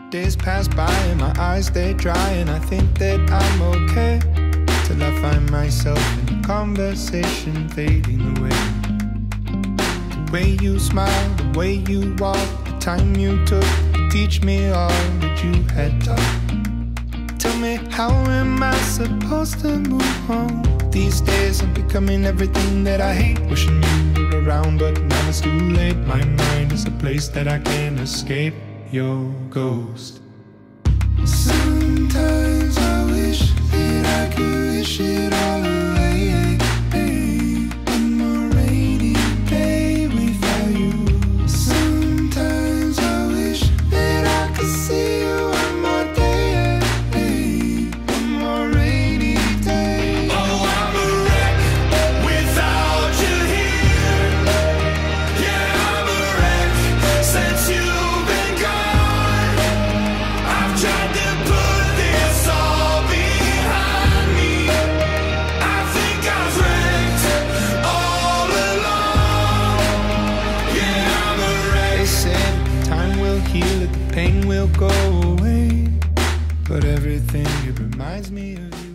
Days pass by and my eyes they dry, and I think that I'm okay, till I find myself in a conversation fading away. The way you smile, the way you walk, the time you took to teach me all that you had taught. Tell me, how am I supposed to move on? These days I'm becoming everything that I hate. Wishing you were around, but now it's too late. My mind is a place that I can't escape your ghost. Sometimes I wish that I could wish it all away. One more rainy day without you. Sometimes I wish that I could see you one more day. One more rainy day. Oh, I'm a wreck without you here. Yeah, I'm a wreck since you've been gone. I've tried to put this all behind me. I think I've wrecked all along. Yeah, I'm a wreck. They said time will heal it, the pain will go away, but everything, it reminds me of you.